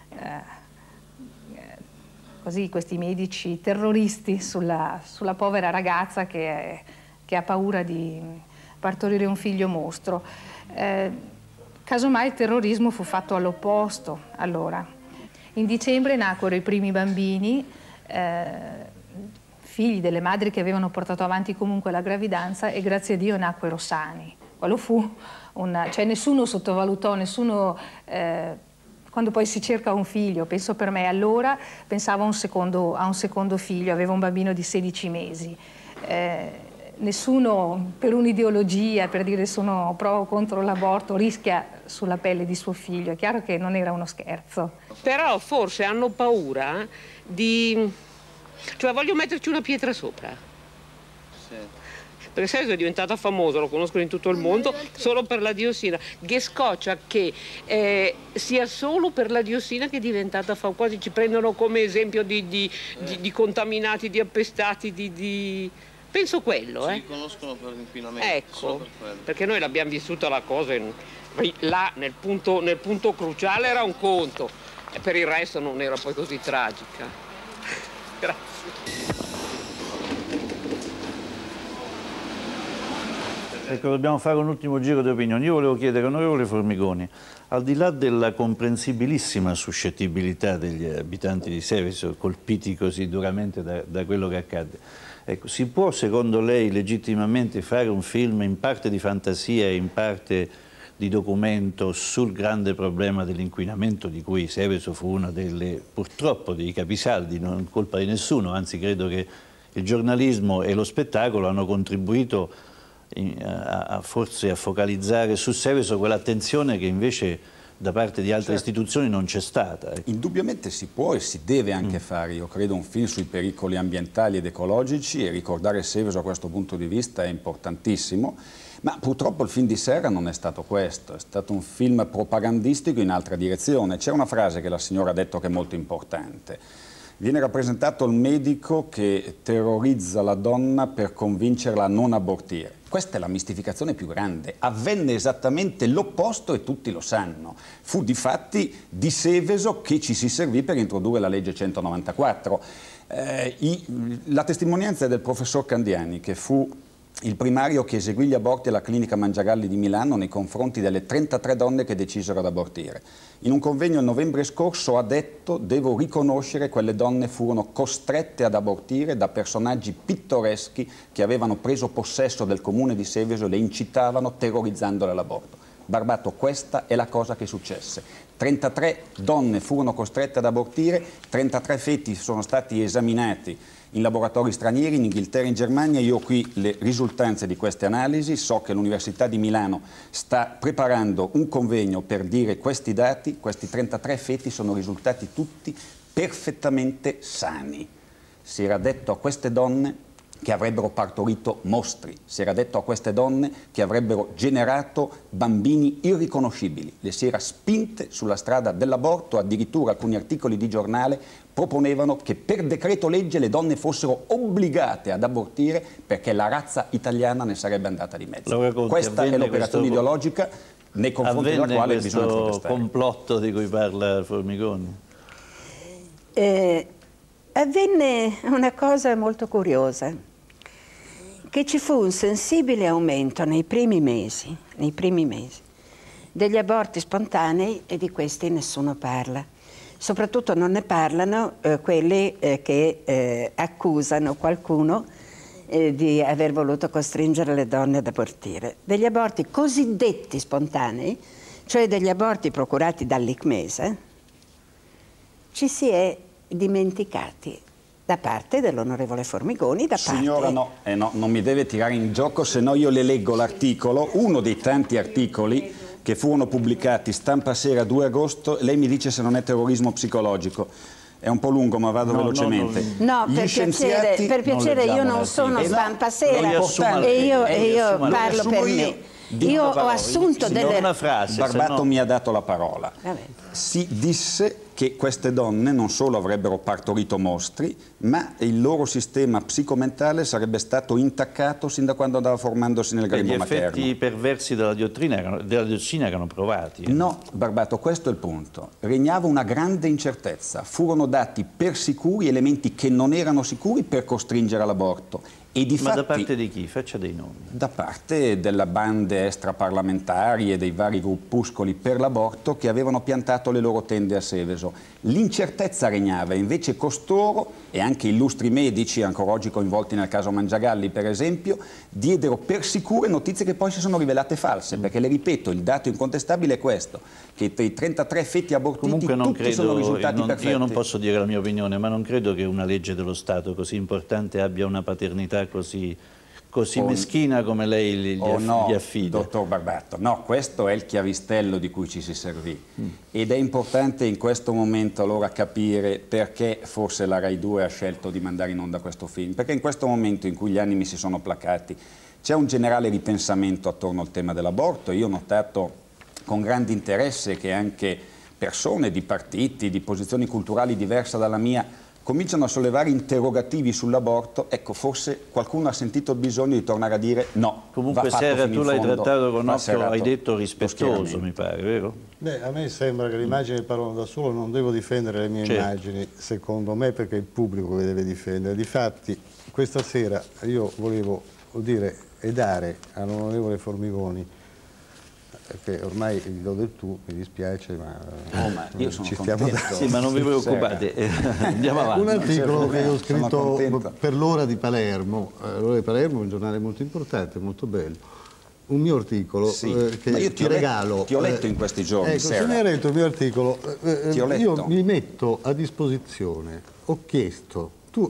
questi medici terroristi sulla povera ragazza che ha paura di partorire un figlio mostro. Casomai il terrorismo fu fatto all'opposto, allora. In dicembre nacquero i primi bambini, figli delle madri che avevano portato avanti comunque la gravidanza, e grazie a Dio nacquero sani. Quello fu cioè nessuno sottovalutò, nessuno, quando poi si cerca un figlio, penso per me allora, pensavo a un secondo figlio, avevo un bambino di 16 mesi. Nessuno per un'ideologia, per dire sono pro o contro l'aborto, rischia sulla pelle di suo figlio. È chiaro che non era uno scherzo. Però forse hanno paura di... cioè voglio metterci una pietra sopra. Sì. Perché Seveso è diventata famosa, lo conoscono in tutto il mondo, solo per la diossina. Che scoccia che sia solo per la diossina che è diventata famosa. Quasi ci prendono come esempio di contaminati, di appestati, Penso quello, Ci conoscono per l'inquinamento. Ecco, perché noi l'abbiamo vissuta la cosa, là nel punto cruciale era un conto, e per il resto non era poi così tragica. Grazie. Ecco, dobbiamo fare un ultimo giro di opinioni. Io volevo chiedere, onorevole Formigoni, al di là della comprensibilissima suscettibilità degli abitanti di Seveso, colpiti così duramente da quello che accadde, ecco, si può secondo lei legittimamente fare un film in parte di fantasia e in parte di documento sul grande problema dell'inquinamento, di cui Seveso fu una delle, purtroppo, dei capisaldi, non colpa di nessuno, anzi credo che il giornalismo e lo spettacolo hanno contribuito forse a focalizzare su Seveso quell'attenzione che invece da parte di altre istituzioni non c'è stata. Indubbiamente si può e si deve anche fare, io credo, un film sui pericoli ambientali ed ecologici, e ricordare Seveso a questo punto di vista è importantissimo, ma purtroppo il film di Serra non è stato questo, è stato un film propagandistico in altra direzione. C'è una frase che la signora ha detto che è molto importante. Viene rappresentato il medico che terrorizza la donna per convincerla a non abortire. Questa è la mistificazione più grande. Avvenne esattamente l'opposto e tutti lo sanno. Fu difatti di Seveso che ci si servì per introdurre la legge 194. La testimonianza è del professor Candiani, che fu il primario che eseguì gli aborti alla clinica Mangiagalli di Milano nei confronti delle 33 donne che decisero ad abortire. In un convegno il novembre scorso ha detto: devo riconoscere, quelle donne furono costrette ad abortire da personaggi pittoreschi che avevano preso possesso del comune di Seveso e le incitavano terrorizzandole all'aborto. Barbato, questa è la cosa che successe. 33 donne furono costrette ad abortire, 33 feti sono stati esaminati in laboratori stranieri, in Inghilterra e in Germania. Io ho qui le risultanze di queste analisi, so che l'Università di Milano sta preparando un convegno per dire questi dati. Questi 33 feti sono risultati tutti perfettamente sani. Si era detto a queste donne che avrebbero partorito mostri, si era detto a queste donne che avrebbero generato bambini irriconoscibili, le si era spinte sulla strada dell'aborto, addirittura alcuni articoli di giornale proponevano che per decreto legge le donne fossero obbligate ad abortire perché la razza italiana ne sarebbe andata di mezzo. Questa è l'operazione ideologica nei confronti della quale bisogna protestare. Questo complotto di cui parla Formigoni? Avvenne una cosa molto curiosa, che ci fu un sensibile aumento nei primi mesi degli aborti spontanei, e di questi nessuno parla. Soprattutto non ne parlano quelli che accusano qualcuno di aver voluto costringere le donne ad abortire. Degli aborti cosiddetti spontanei, cioè degli aborti procurati dall'ICMES, ci si è dimenticati da parte dell'onorevole Formigoni, da parte... Signora, no, non mi deve tirare in gioco, se no io le leggo l'articolo, uno dei tanti articoli che furono pubblicati, Stampa Sera 2 agosto, lei mi dice se non è terrorismo psicologico. È un po' lungo, ma vado velocemente. No, per piacere io non sono Stampa Sera e io parlo per me. Io ho assunto delle... Barbato mi ha dato la parola. Si disse che queste donne non solo avrebbero partorito mostri, ma il loro sistema psicomentale sarebbe stato intaccato sin da quando andava formandosi nel grembo materno. Gli effetti perversi della diossina erano provati. No, Barbato, questo è il punto. Regnava una grande incertezza. Furono dati per sicuri elementi che non erano sicuri per costringere all'aborto. E difatti, ma da parte di chi? Faccia dei nomi. Da parte delle bande extraparlamentari e dei vari gruppuscoli per l'aborto che avevano piantato le loro tende a Seveso. L'incertezza regnava, invece costoro, e anche illustri medici, ancora oggi coinvolti nel caso Mangiagalli per esempio, diedero per sicure notizie che poi si sono rivelate false, perché le ripeto, il dato incontestabile è questo, che dei 33 fetti abortiti tutti sono risultati perfetti. Io non posso dire la mia opinione, ma non credo che una legge dello Stato così importante abbia una paternità così meschina come lei gli affida. Dottor Barbato, no, questo è il chiavistello di cui ci si servì ed è importante in questo momento allora capire perché forse la Rai 2 ha scelto di mandare in onda questo film, perché in questo momento in cui gli animi si sono placati c'è un generale ripensamento attorno al tema dell'aborto. Io ho notato con grande interesse che anche persone di partiti, di posizioni culturali diverse dalla mia cominciano a sollevare interrogativi sull'aborto. Ecco, forse qualcuno ha sentito il bisogno di tornare a dire no. Comunque Serra, tu l'hai trattato con occhio, hai detto rispettoso, mi pare, vero? Beh, a me sembra che le immagini parlano da solo, non devo difendere le mie immagini, secondo me, perché è il pubblico che deve difendere. Difatti, questa sera io volevo dire e dare all'onorevole Formigoni, che ormai gli do del tu, mi dispiace, ma, io sono ci stiamo dando. Sì, ma non vi preoccupate, andiamo avanti. Un articolo che ho scritto per l'Ora di Palermo, l'Ora di Palermo è un giornale molto importante, molto bello, un mio articolo che io ti regalo. Ti ho letto in questi giorni, ecco, se mi hai letto il mio articolo, io mi metto a disposizione, ho chiesto, tu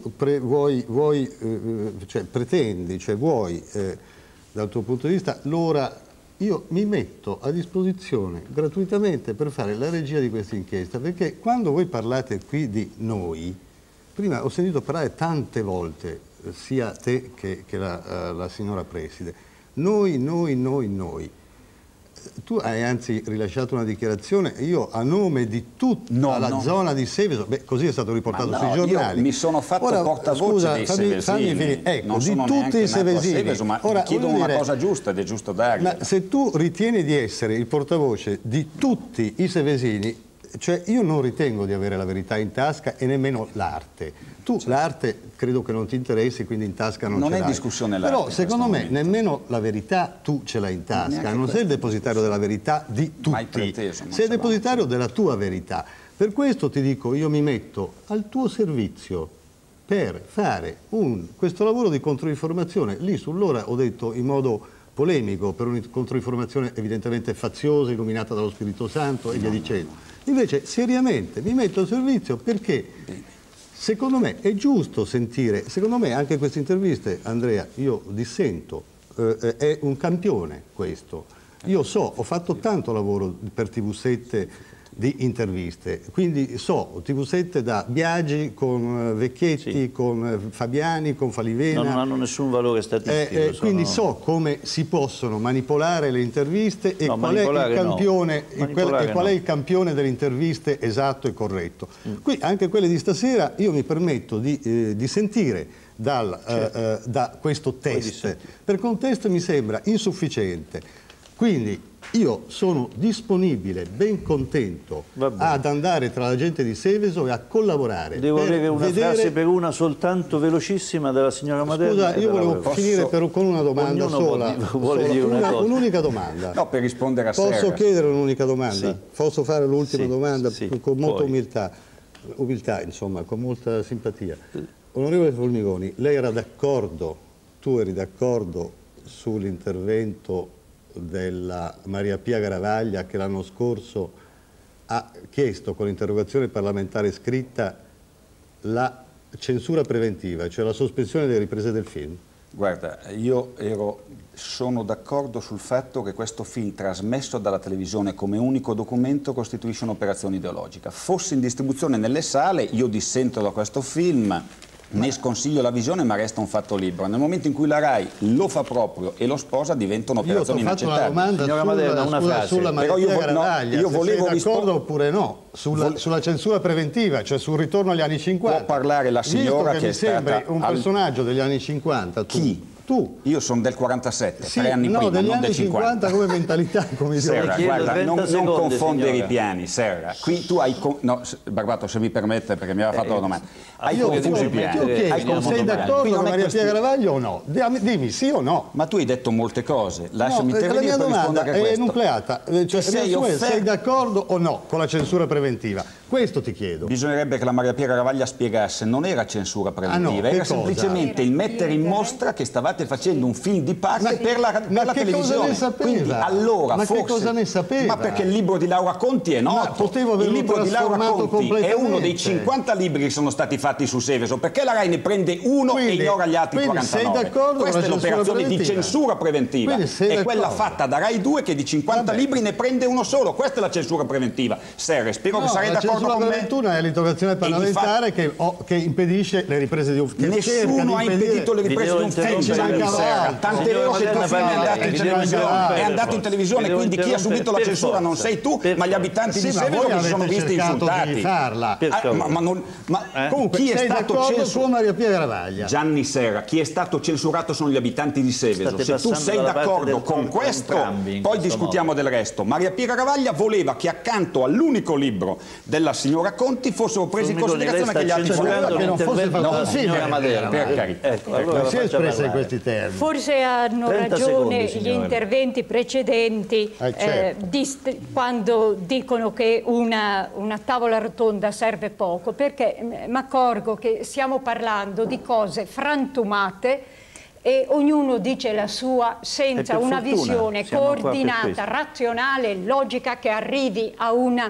pretendi, vuoi, dal tuo punto di vista, l'Ora. Io mi metto a disposizione gratuitamente per fare la regia di questa inchiesta, perché quando voi parlate qui di noi, prima ho sentito parlare tante volte, sia te che la signora Preside, noi. Tu hai anzi rilasciato una dichiarazione, io a nome di tutta la zona di Seveso, così è stato riportato sui giornali. Io mi sono fatto portavoce dei sevesini, ecco, di tutti i sevesini. Ma chiedono una cosa giusta ed è giusto dargliela. Ma se tu ritieni di essere il portavoce di tutti i sevesini, cioè io non ritengo di avere la verità in tasca e nemmeno l'arte. Tu l'arte credo che non ti interessi, quindi in tasca non ce l'hai. Non è discussione l'arte. Però secondo me nemmeno la verità tu ce l'hai in tasca, non sei il depositario della verità di tutti, sei il depositario della tua verità. Per questo ti dico, io mi metto al tuo servizio per fare questo lavoro di controinformazione. Lì sull'Ora ho detto in modo polemico, per una controinformazione evidentemente faziosa, illuminata dallo Spirito Santo e via dicendo. Invece seriamente mi metto al servizio perché secondo me è giusto sentire, secondo me anche queste interviste, Andrea, io dissento, è un campione questo. Io ho fatto tanto lavoro per TV7 di interviste, quindi TV7 da Biagi con Vecchietti, con Fabiani, con Falivena. Non hanno nessun valore statistico. Quindi so come si possono manipolare le interviste e qual è il campione delle interviste esatto e corretto. Qui anche quelle di stasera io mi permetto di sentire da questo test, perché un test mi sembra insufficiente. Quindi io sono disponibile, ben contento, ad andare tra la gente di Seveso e a collaborare. Devo avere una frase per una soltanto velocissima della signora Maderna. Scusa, io volevo finire con una domanda sola. Un'unica domanda. No, per rispondere a Serra. Posso chiedere un'unica domanda? Sì. Posso fare l'ultima domanda con molta umiltà, insomma, con molta simpatia. Onorevole Formigoni, lei era d'accordo, tu eri d'accordo sull'intervento della Maria Pia Garavaglia che l'anno scorso ha chiesto con interrogazione parlamentare scritta la censura preventiva, cioè la sospensione delle riprese del film? Guarda, sono d'accordo sul fatto che questo film trasmesso dalla televisione come unico documento costituisce un'operazione ideologica. Fosse in distribuzione nelle sale, io dissento da questo film, ne sconsiglio la visione, ma resta un fatto libero. Nel momento in cui la RAI lo fa proprio e lo sposa, diventa un'operazione inaccettabile. Signora Maderna, sulla Maria Garavaglia, se sei d'accordo oppure no, sulla censura preventiva, cioè sul ritorno agli anni 50. Può parlare la signora che mi sembri un personaggio degli anni 50. Chi? Tu. Io sono del 47, sì, 3 anni prima, degli non anni del 50. come mentalità, come Serra, guarda, non confondere signora. i piani, Serra. Qui tu hai... No, Barbato, se mi permette, perché mi aveva fatto la domanda. Hai confuso i piani. Sei d'accordo con Maria Pia Garavaglia o no? Dimmi sì o no. Ma tu hai detto molte cose. Lasciami la terminare mia per domanda rispondere a questo. è nucleata. Cioè, sei d'accordo o no con la censura preventiva? Questo ti chiedo. Bisognerebbe che la Maria Pia Garavaglia spiegasse, non era censura preventiva, era semplicemente il mettere in mostra che stavate facendo un film di parte per la televisione. Cosa ne sapeva? Quindi allora ma forse, che cosa ne sapeva? Ma perché il libro di Laura Conti è noto. Il libro di Laura Conti è uno dei 50 libri che sono stati fatti su Seveso. Perché la RAI ne prende uno e ignora gli altri 49? Questa è l'operazione di censura preventiva. È quella fatta da RAI 2 che di 50 libri ne prende uno solo. Questa è la censura preventiva. Serre, spero che sarei d'accordo con me. La censura preventiva è l'interrogazione parlamentare che impedisce le riprese di ufficio. Nessuno ha impedito le riprese di ufficio. Tant'è vero che il tuo film è andato in televisione, quindi chi ha subito la censura non sei tu, ma gli abitanti di Seveso che si sono visti insultati. Comunque, chi è sei stato d'accordo con Maria Pia Garavaglia? Gianni Serra, chi è stato censurato sono gli abitanti di Seveso. Se tu sei d'accordo con questo, poi discutiamo del resto. Maria Pia Garavaglia voleva che accanto all'unico libro della signora Conti fossero presi in considerazione che gli altri volevano che non fosse fatto signora Maderna. Per carità. Non si è espressa in questi termini. Forse hanno ragione gli interventi precedenti quando dicono che una tavola rotonda serve poco, perché mi accorgo che stiamo parlando di cose frantumate e ognuno dice la sua senza una visione coordinata, razionale, logica che arrivi a una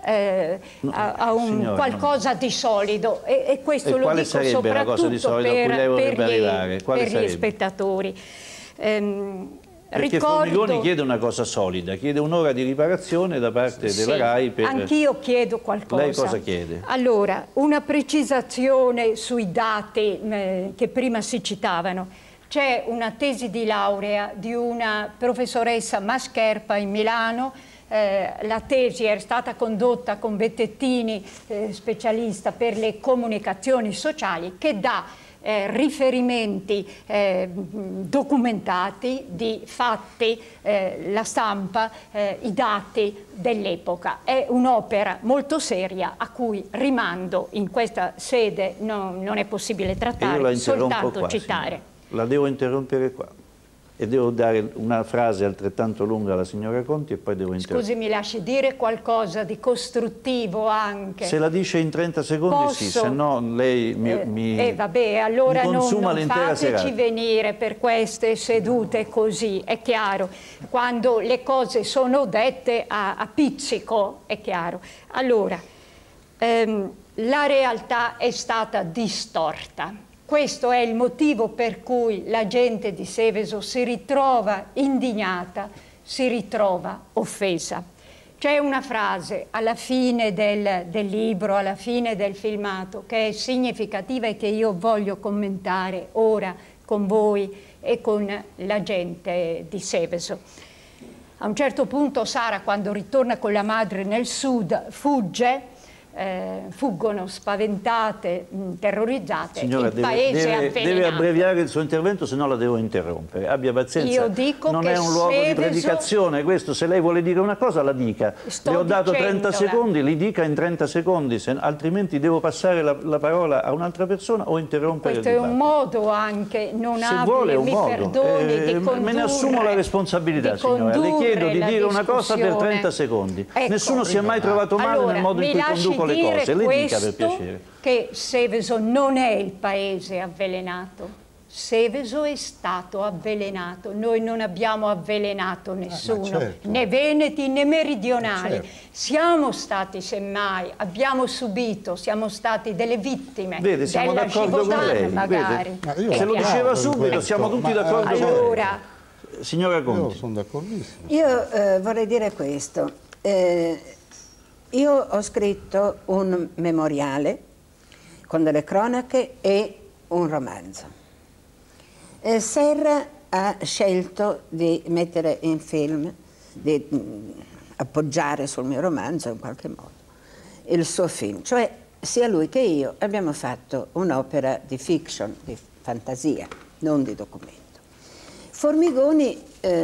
qualcosa di solido e questo lo dico soprattutto per gli spettatori. Perché Formigoni chiede una cosa solida, chiede un'ora di riparazione da parte della RAI. Anch'io chiedo qualcosa. Lei cosa chiede? Allora, una precisazione sui dati che prima si citavano. C'è una tesi di laurea di una professoressa Mascherpa in Milano. La tesi è stata condotta con Bettettini, specialista per le comunicazioni sociali, che dà riferimenti documentati di fatti, la stampa, i dati dell'epoca. È un'opera molto seria a cui rimando in questa sede, non è possibile trattare, soltanto citare. Signora. La devo interrompere qua. E devo dare una frase altrettanto lunga alla signora Conti e poi devo interrompere. Scusi, mi lasci dire qualcosa di costruttivo anche. Se la dice in 30 secondi Posso? sì, se no lei vabbè, allora mi consuma non l'intera fateci serata. venire per queste sedute così, è chiaro. Quando le cose sono dette a pizzico, è chiaro. Allora, la realtà è stata distorta. Questo è il motivo per cui la gente di Seveso si ritrova indignata, si ritrova offesa. C'è una frase alla fine del libro, alla fine del filmato, che è significativa e che io voglio commentare ora con voi e con la gente di Seveso. A un certo punto Sara, quando ritorna con la madre nel sud, fuggono spaventate, terrorizzate. Signora, il paese è avvelenato. deve abbreviare il suo intervento, se no la devo interrompere. Abbia pazienza. Io dico non che è un luogo di Seveso... predicazione questo. Se lei vuole dire una cosa la dica. Le ho dato 30 secondi, li dica in 30 secondi, altrimenti devo passare la parola a un'altra persona o interrompere questo il è un modo anche non vuole un modo. perdoni di condurre, me ne assumo la responsabilità, signora. Le chiedo di dire una cosa per 30 secondi. Ecco, nessuno si è mai trovato male nel modo in cui conduco le cose. Le dica per piacere. Che Seveso non è il paese avvelenato. Seveso è stato avvelenato. Noi non abbiamo avvelenato nessuno, certo. Né veneti né meridionali. Certo. Siamo stati, semmai, abbiamo subito, siamo stati delle vittime. Vede, siamo d'accordo con lei. Magari. Se lo diceva subito, siamo tutti d'accordo con lei. Signora Conti. Io sono d'accordissimo. Io vorrei dire questo. Io ho scritto un memoriale con delle cronache e un romanzo. Serra ha scelto di mettere in film, di appoggiare sul mio romanzo in qualche modo il suo film, cioè sia lui che io abbiamo fatto un'opera di fiction, di fantasia, non di documento. Formigoni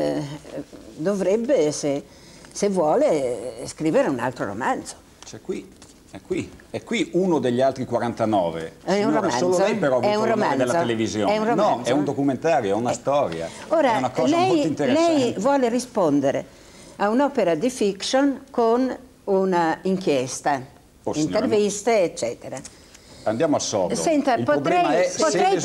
dovrebbe, se vuole, scrivere un altro romanzo. C'è è qui uno degli altri 49. È un romanzo? Solo lei però ha avuto l'onore della È televisione. un romanzo? No, è un documentario, è una storia. Ora, è una cosa molto interessante. lei vuole rispondere a un'opera di fiction con una inchiesta, interviste, eccetera. Andiamo al sodo. Senta, potrei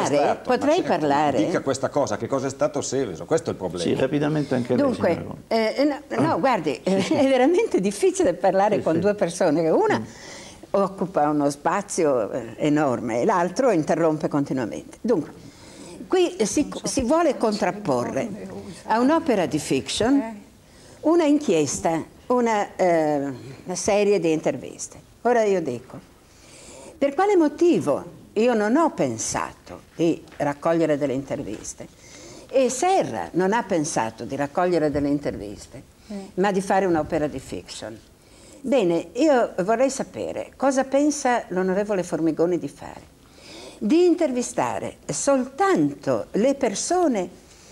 parlare. Dica questa cosa, che cosa è stato Seveso? Questo è il problema. Sì, rapidamente anche lei. Dunque, no, guardi, è veramente difficile parlare con due persone, che una occupa uno spazio enorme e l'altro interrompe continuamente. Dunque, qui si vuole contrapporre a un'opera di fiction una inchiesta, una serie di interviste. Ora io dico, per quale motivo io non ho pensato di raccogliere delle interviste e Serra non ha pensato di raccogliere delle interviste, ma di fare un'opera di fiction? Bene, io vorrei sapere cosa pensa l'onorevole Formigoni di fare. Di intervistare soltanto le persone,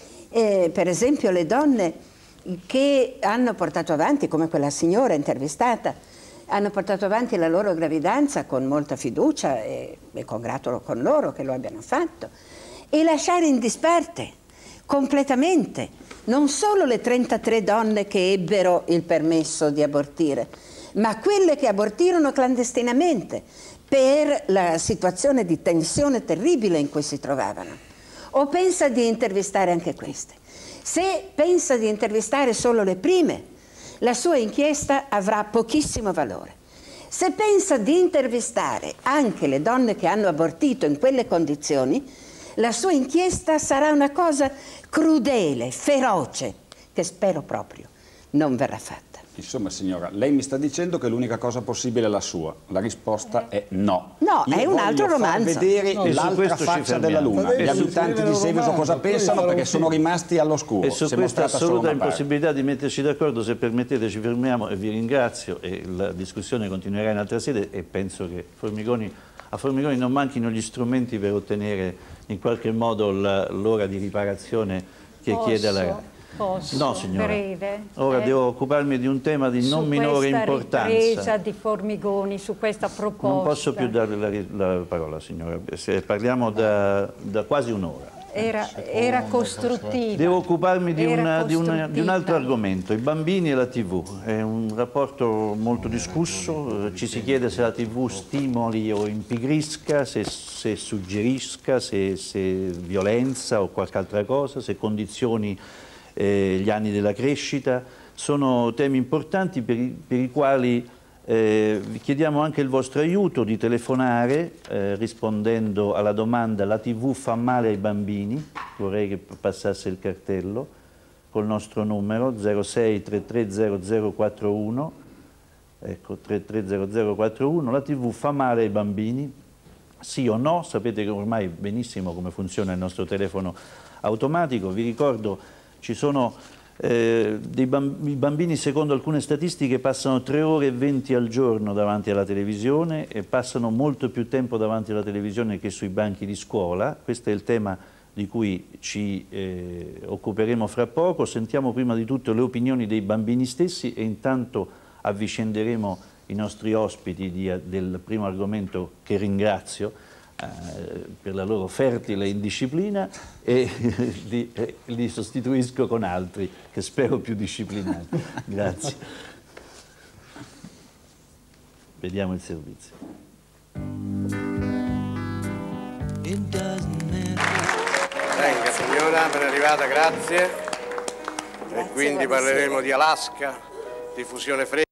per esempio le donne che hanno portato avanti, come quella signora intervistata, hanno portato avanti la loro gravidanza con molta fiducia e mi congratulo con loro che lo abbiano fatto, e lasciare in disparte completamente non solo le 33 donne che ebbero il permesso di abortire, ma quelle che abortirono clandestinamente per la situazione di tensione terribile in cui si trovavano. O pensa di intervistare anche queste? Se pensa di intervistare solo le prime, la sua inchiesta avrà pochissimo valore. Se pensa di intervistare anche le donne che hanno abortito in quelle condizioni, la sua inchiesta sarà una cosa crudele, feroce, che spero proprio non verrà fatta. Insomma, signora, lei mi sta dicendo che l'unica cosa possibile è la sua. La risposta è no. No, è un altro romanzo. Far vedere l'altra faccia della Luna. Gli abitanti di Seveso cosa pensano, perché sono rimasti all'oscuro. E su questa assoluta impossibilità di metterci d'accordo, se permettete, ci fermiamo e vi ringrazio. E la discussione continuerà in altra sede e penso che a Formigoni non manchino gli strumenti per ottenere in qualche modo l'ora di riparazione che chiede alla RAI. No, signora. Breve. Ora devo occuparmi di un tema di non minore importanza. Su questa ripresa di Formigoni, su questa proposta. Non posso più darle la parola, signora. Parliamo da quasi un'ora. Era costruttiva. Devo occuparmi di un altro argomento, i bambini e la TV. È un rapporto molto discusso, ci si chiede se la TV stimoli o impigrisca, se suggerisca, se violenza o qualche altra cosa, se condizioni gli anni della crescita. Sono temi importanti per i quali vi chiediamo anche il vostro aiuto di telefonare rispondendo alla domanda "la TV fa male ai bambini?". Vorrei che passasse il cartello col nostro numero 06 33 0041, ecco 33 0041. La TV fa male ai bambini? Sì o no? Sapete che ormai benissimo come funziona il nostro telefono automatico. Vi ricordo, ci sono i bambini, secondo alcune statistiche, passano 3 ore e 20 al giorno davanti alla televisione e passano molto più tempo davanti alla televisione che sui banchi di scuola. Questo è il tema di cui ci occuperemo fra poco. Sentiamo prima di tutto le opinioni dei bambini stessi e intanto avvicenderemo i nostri ospiti del primo argomento, che ringrazio per la loro fertile indisciplina, e li sostituisco con altri che spero più disciplinati. Grazie. Vediamo il servizio. Venga signora, ben arrivata, grazie. E quindi parleremo di Alaska, di fusione fredda.